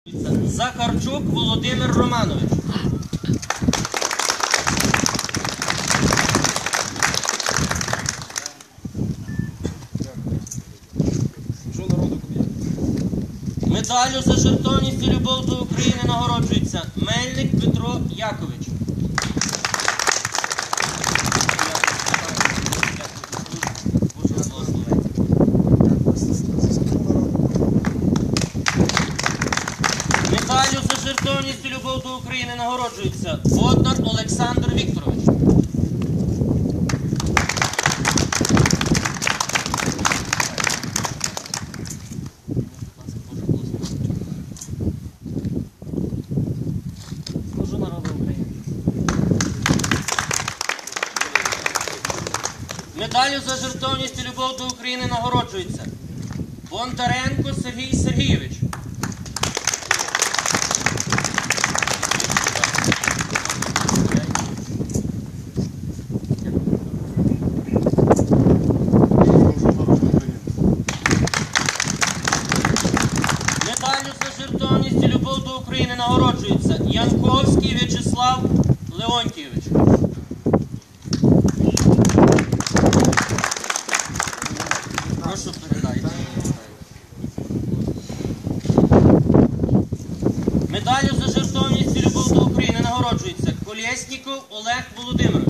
Захарчук Володимир Романович. Медаллю за жертовність і любов до України нагороджується Мельник Петро Якович. Медаллю за жертовність і любов до України нагороджується Боднар Олександр Вікторович. Медаллю за жертовність і любов до України нагороджується Бондаренко Сергій Сергійович. Медаллю за жертовність і любов до України нагороджується Янковський В'ячеслав Леонтійович. Прошу, передайте. Медаллю за жертовність і любов до України нагороджується Колєсніков Олег Володимирович.